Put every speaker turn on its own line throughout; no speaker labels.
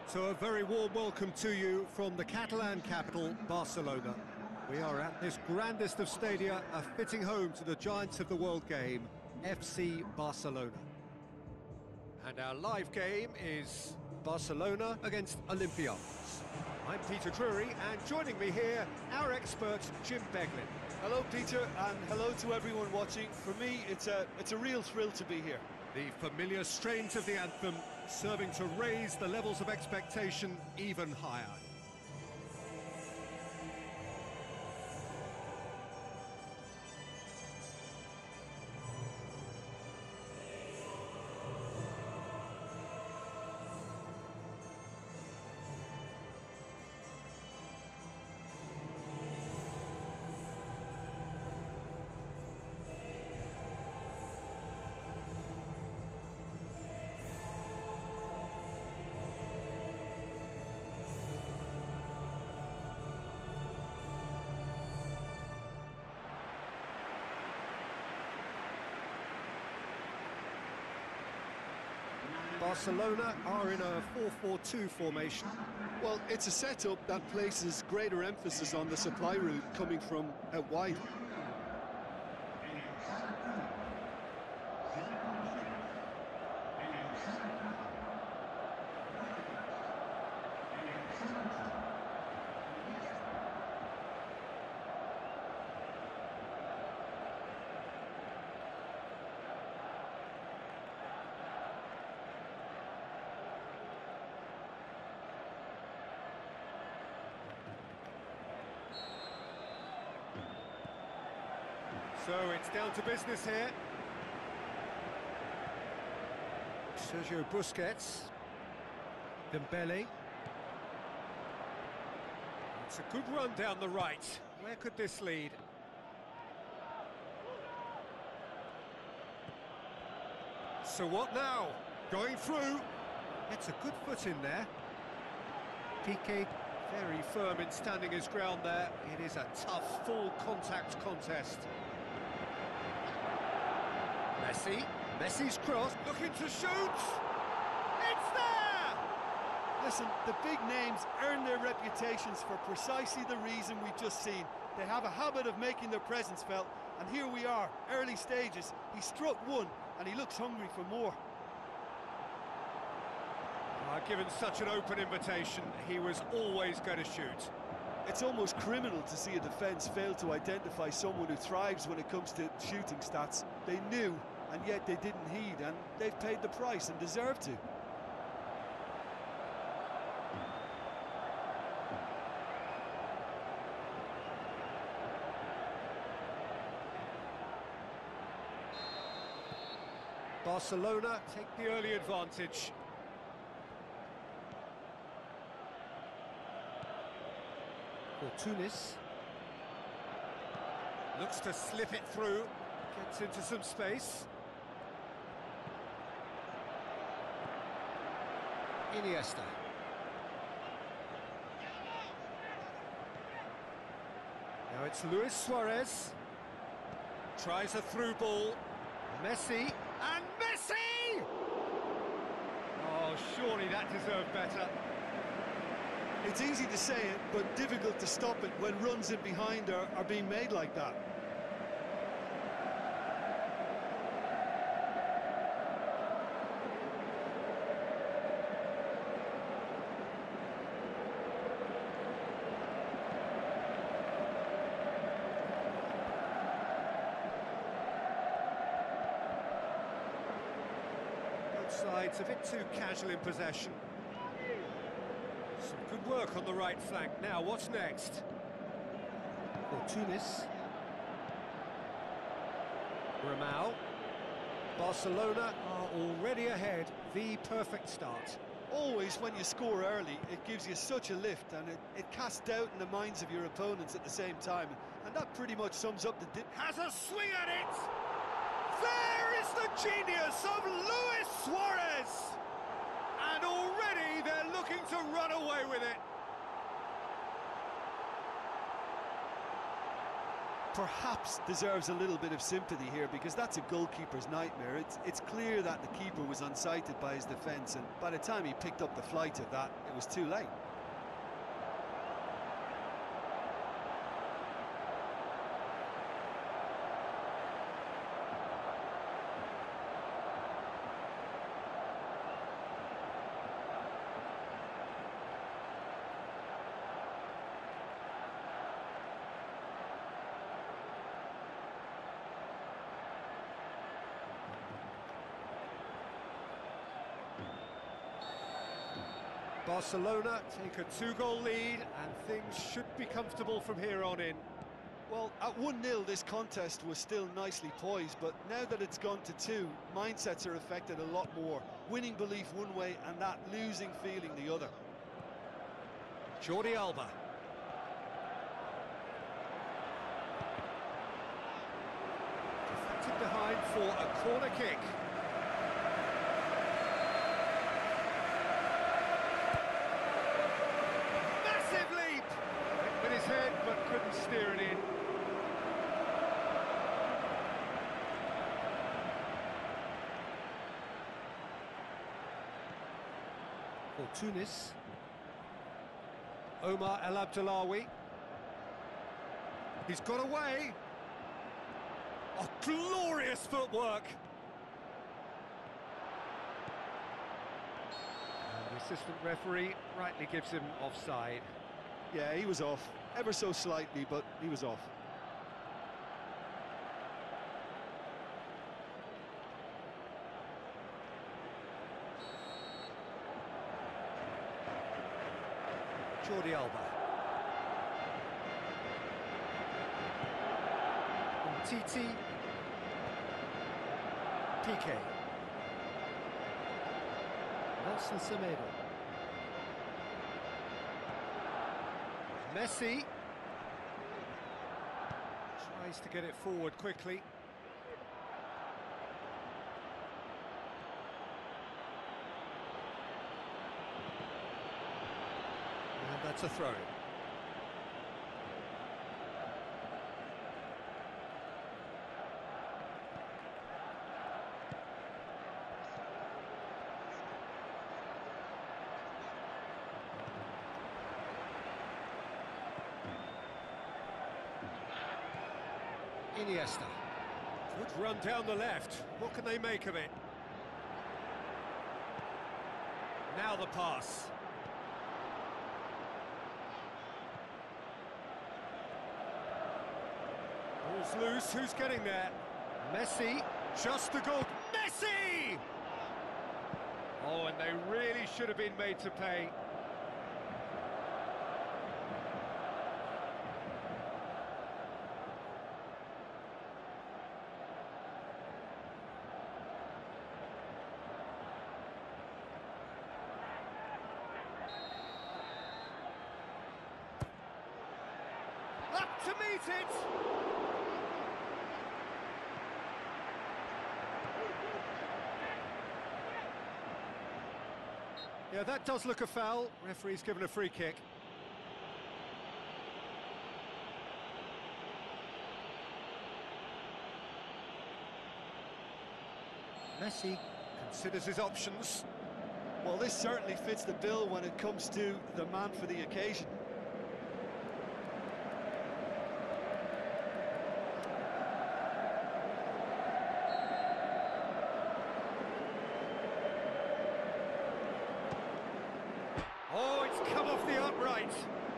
So a very warm welcome to you from the Catalan capital, Barcelona. We are at this grandest of stadia, a fitting home to the giants of the world game, FC Barcelona. And our live game is Barcelona against Olympiacos. I'm Peter Drury, and joining me here, our expert, Jim Beglin.
Hello, Peter, and hello to everyone watching. For me, it's a real thrill to be here.
The familiar strains of the anthem serving to raise the levels of expectation even higher. Barcelona are in a 4-4-2 formation.
Well, it's a setup that places greater emphasis on the supply route coming from out wide.
So it's down to business here. Sergio Busquets. Dembele. It's a good run down the right. Where could this lead? So what now? Going through. It's a good foot in there. Piqué very firm in standing his ground there. It is a tough, full contact contest. Messi's cross, looking to shoot! It's there!
Listen, the big names earn their reputations for precisely the reason we've just seen. They have a habit of making their presence felt, and here we are, early stages. He struck one, and he looks hungry for more.
Given such an open invitation, he was always going to shoot.
It's almost criminal to see a defence fail to identify someone who thrives when it comes to shooting stats. They knew, and yet they didn't heed, and they've paid the price and deserve to.
Barcelona take the early advantage. Tunis looks to slip it through, gets into some space. Iniesta. Now it's Luis Suarez. Tries a through ball. Messi, and Messi! Oh, surely that deserved better.
It's easy to say it, but difficult to stop it when runs in behind are being made like that.
Both sides a bit too casual in possession. Some good work on the right flank. Now, what's next? For Tunis. Ramao. Barcelona are already ahead. The perfect start.
Always when you score early, it gives you such a lift, and it casts doubt in the minds of your opponents at the same time. And that pretty much sums up the...
Has a swing at it! There is the genius of Luis Suarez! And already they're looking to run away with it.
perhaps deserves a little bit of sympathy here, because that's a goalkeeper's nightmare. It's clear that the keeper was unsighted by his defence, and by the time he picked up the flight of that, it was too late.
Barcelona take a 2-goal lead, and things should be comfortable from here on in.
Well, at 1-0 this contest was still nicely poised, but now that it's gone to 2, mindsets are affected a lot more. Winning belief one way and that losing feeling the other.
Jordi Alba. Deflected behind for a corner kick. His head, but couldn't steer it in. For Tunis, Omar El Abdellaoui. He's got away. Oh, glorious footwork. And the assistant referee rightly gives him offside.
Yeah, he was off, ever so slightly, but he was off.
Jordi Alba. Titi. Piqué. Nelson Semedo. Messi tries to get it forward quickly. And that's a throw-in. Iniesta. Good run down the left. What can they make of it? Now the pass. Ball's loose. Who's getting there? Messi. Just the goal. Messi! Oh, and they really should have been made to pay. Up to meet it! Yeah, that does look a foul. Referee's given a free kick. Messi considers his options.
Well, this certainly fits the bill when it comes to the man for the occasion.
Oh, it's come off the upright.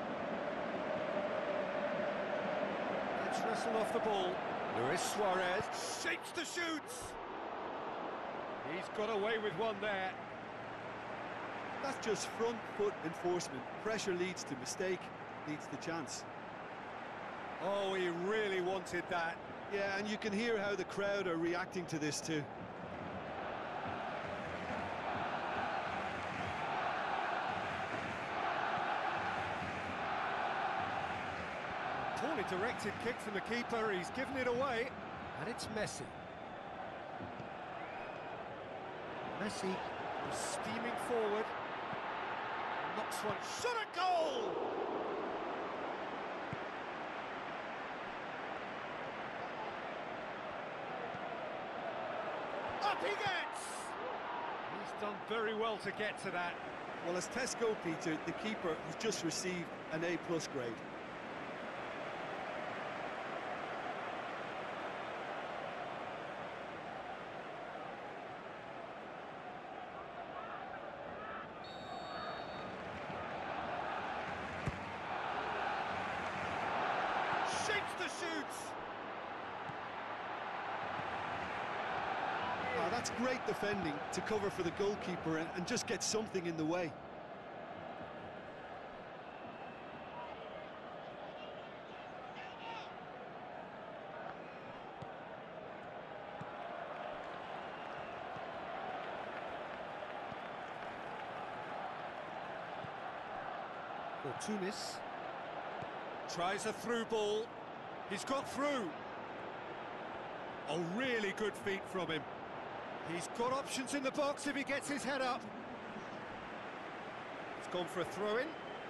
Let's wrestle off the ball. Luis Suarez shapes the shoots. He's got away with one there.
That's just front foot enforcement. Pressure leads to mistake, leads to chance.
Oh, he really wanted that.
Yeah, and you can hear how the crowd are reacting to this too.
Poorly directed kick from the keeper, he's given it away, and it's Messi. Messi was steaming forward, knocks one, shot a goal! he gets! He's done very well to get to that.
Well, as tests go, Peter, the keeper has just received an A+ grade. Shapes the shoots! Oh, that's great defending to cover for the goalkeeper and just get something in the way.
Tunis tries a through ball. He's got through. Oh, really good feet from him. He's got options in the box if he gets his head up. He's gone for a throw-in.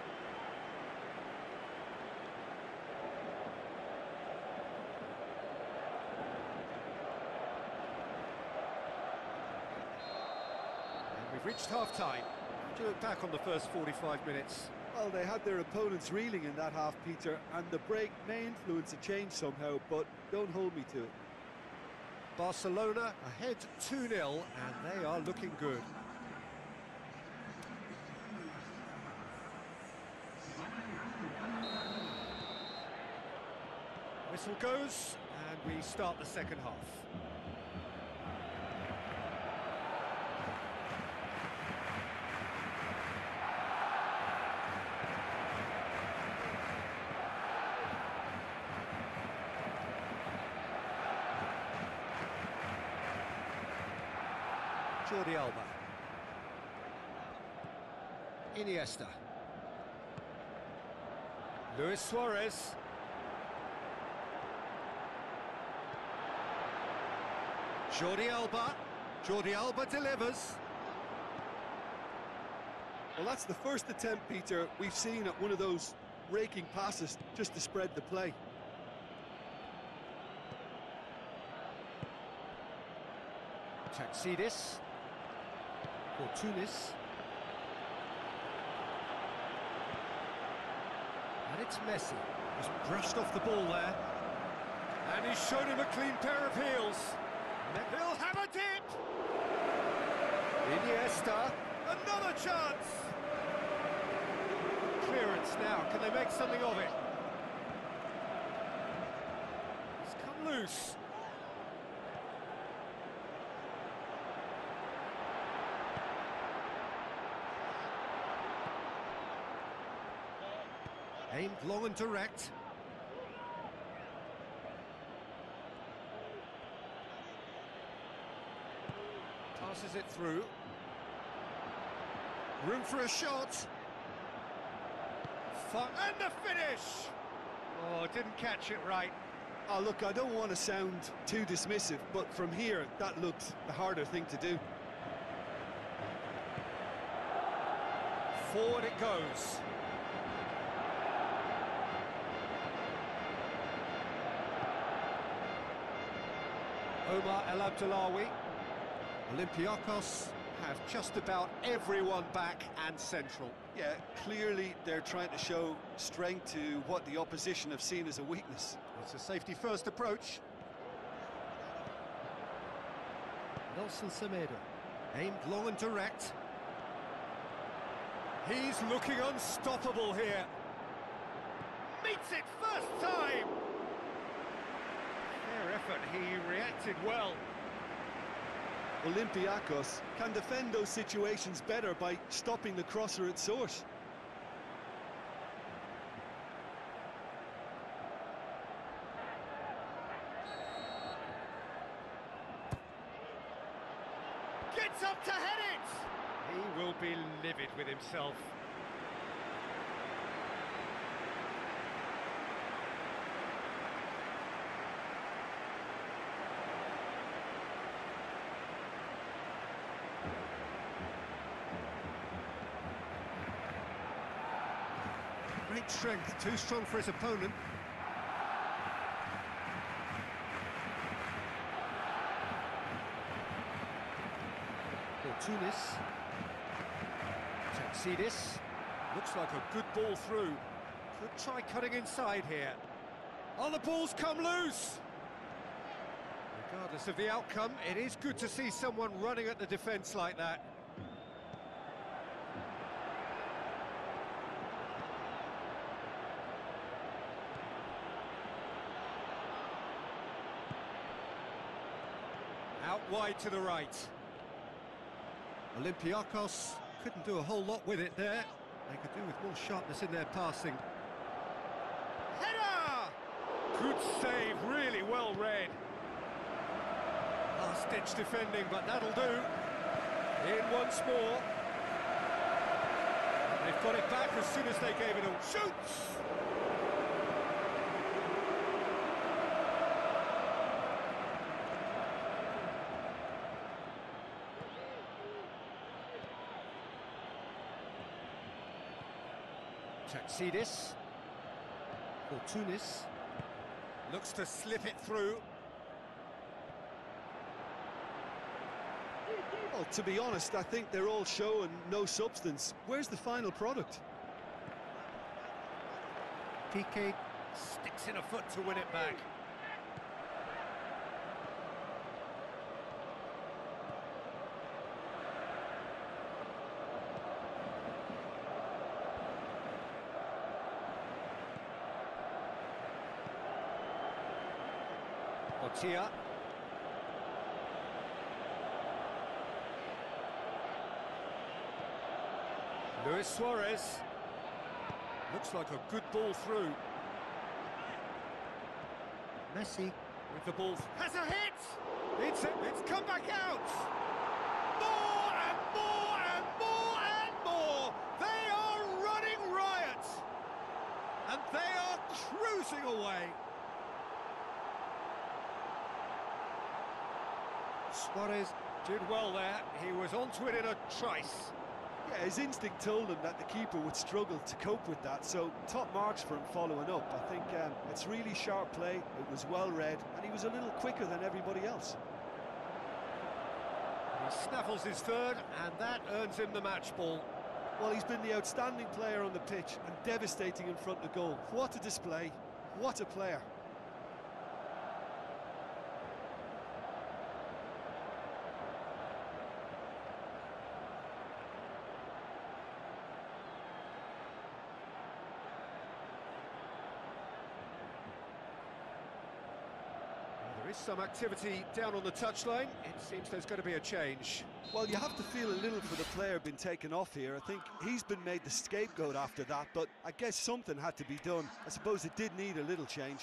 And we've reached half-time. Do you look back on the first 45 minutes?
Well, they had their opponents reeling in that half, Peter, and the break may influence a change somehow, but don't hold me to it.
Barcelona ahead 2-0, and they are looking good. Whistle goes, and we start the second half. Jordi Alba. Iniesta. Luis Suarez. Jordi Alba. Jordi Alba delivers.
Well, that's the first attempt, Peter, we've seen at one of those raking passes just to spread the play.
Taxidis. For Tunis. And it's Messi. He's brushed off the ball there. And he's shown him a clean pair of heels. He'll have a dip! Iniesta. Another chance! Clearance now. Can they make something of it? It's come loose. Aimed long and direct. Passes it through. Room for a shot. And the finish! Oh, didn't catch it right.
Oh, look, I don't want to sound too dismissive, but from here, that looked the harder thing to do.
Forward it goes. Omar El Abdullawi. Olympiacos have just about everyone back and central.
Yeah, clearly they're trying to show strength to what the opposition have seen as a weakness.
It's a safety-first approach. Nelson Semedo. Aimed long and direct. He's looking unstoppable here. Meets it first time! Fair effort, he reacted well.
Olympiacos can defend those situations better by stopping the crosser at source.
Gets up to head it! He will be livid with himself. Great strength, too strong for his opponent. Tunis. Texidis. Looks like a good ball through. Could try cutting inside here. Oh, the ball's come loose! Regardless of the outcome, it is good to see someone running at the defence like that. Out wide to the right. Olympiacos couldn't do a whole lot with it there. They could do with more sharpness in their passing. Header! Good save, really well read. Last-ditch defending, but that'll do. In once more. They've got it back as soon as they gave it a shoots! Texidis for Tunis, looks to slip it through.
Well, to be honest, I think they're all show and no substance. Where's the final product?
Piqué sticks in a foot to win it back. Otia. Luis Suarez. Looks like a good ball through. Messi with the ball. Has a hit! It's come back out! More and more and more and more! They are running riot! And they are cruising away! Suarez did well there. He was onto it in a trice.
Yeah, his instinct told him that the keeper would struggle to cope with that, so top marks for him following up. I think it's really sharp play, it was well read, and he was a little quicker than everybody else.
He snaffles his third, and that earns him the match ball.
Well, he's been the outstanding player on the pitch and devastating in front of goal. What a display, what a player.
There is some activity down on the touchline. It seems there's going to be a change.
Well, you have to feel a little for the player being taken off here. I think he's been made the scapegoat after that, but I guess something had to be done. I suppose it did need a little change.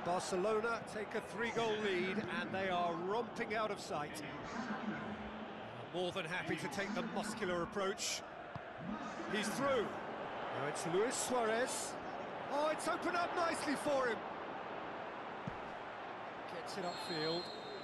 Barcelona take a 3-goal lead and they are romping out of sight. More than happy to take the muscular approach. He's through. Now it's Luis Suarez. Oh, it's opened up nicely for him. Gets it upfield.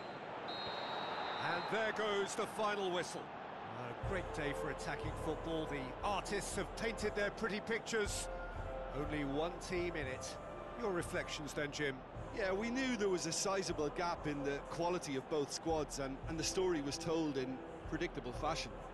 And there goes the final whistle. A great day for attacking football. The artists have painted their pretty pictures. Only one team in it. Your reflections then, Jim?
Yeah, we knew there was a sizable gap in the quality of both squads, and the story was told in predictable fashion.